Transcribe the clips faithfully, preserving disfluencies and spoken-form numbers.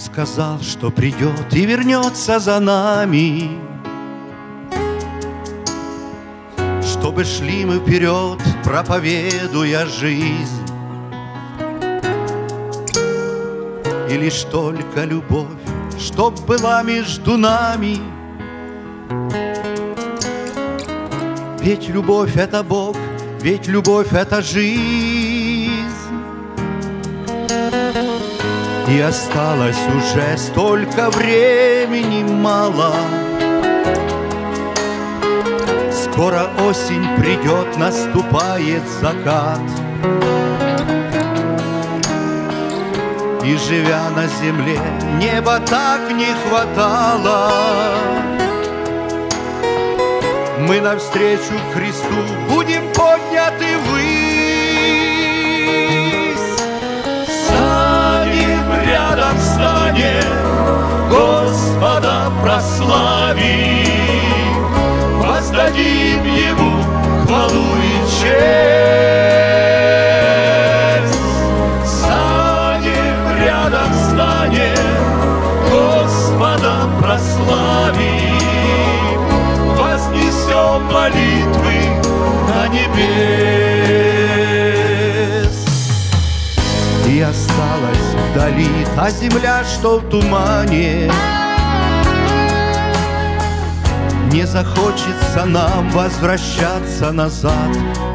сказал, что придет и вернется за нами, чтобы шли мы вперед, проповедуя жизнь. И лишь только любовь, чтоб была между нами. Ведь любовь — это Бог, ведь любовь — это жизнь. И осталось уже столько времени мало. Скоро осень придет, наступает закат. И, живя на земле, неба так не хватало. Мы навстречу Христу будем подняты ввысь. Станем рядом, станем, Господа прославим, воздадим Ему хвалу и честь. Станем рядом, станем, Господа прославим, вознесем молитвы на небес. И осталась вдали та земля, что в тумане. Не захочется нам возвращаться назад.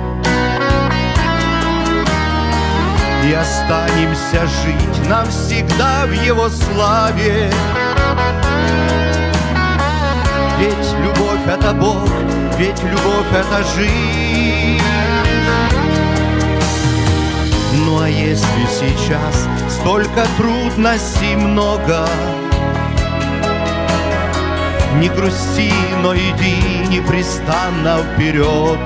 И останемся жить навсегда в Его славе. Ведь любовь — это Бог, ведь любовь — это жизнь. Ну а если сейчас столько трудностей много, не грусти, но иди непрестанно вперед.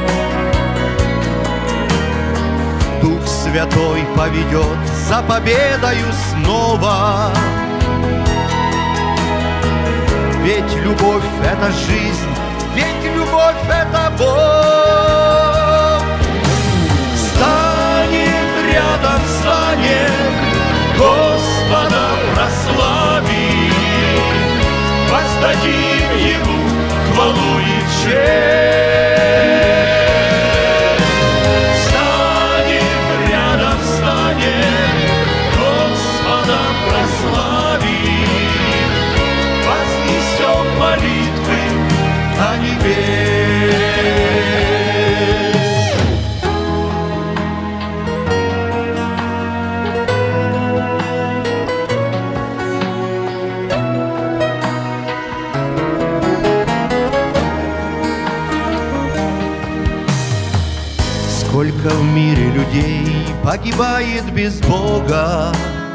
Дух Святой поведет за победою снова. Ведь любовь — это жизнь, ведь любовь — это Бог. Станем рядом, станем, Господа прославим, воздадим Ему хвалу и честь. Станем рядом, станем, Господа прославим, вознесем молитвы на небес. Сколько в мире людей погибает без Бога,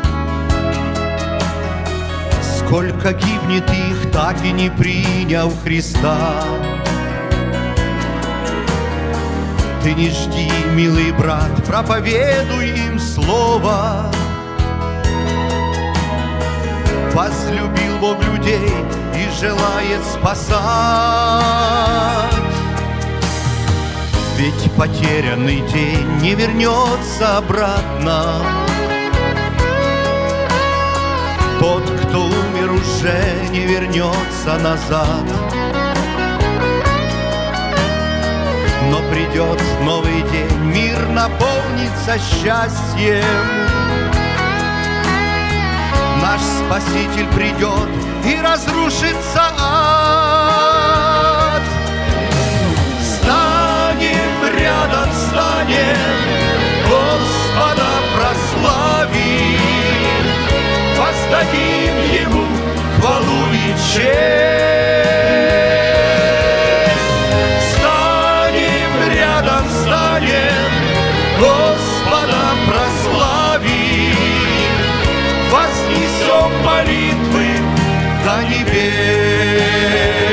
сколько гибнет их, так и не приняв Христа. Ты не жди, милый брат, проповедуй им слово. Возлюбил Бог людей и желает спасать. Ведь потерянный день не вернется обратно. Тот, кто умер, уже не вернется назад. Но придет новый день, мир наполнится счастьем. Наш Спаситель придет и разрушится ад. Станем рядом, станем, Господа прославим, воздадим Ему хвалу и честь. Станем рядом, станем, Господа прославим, вознесем молитвы до небес.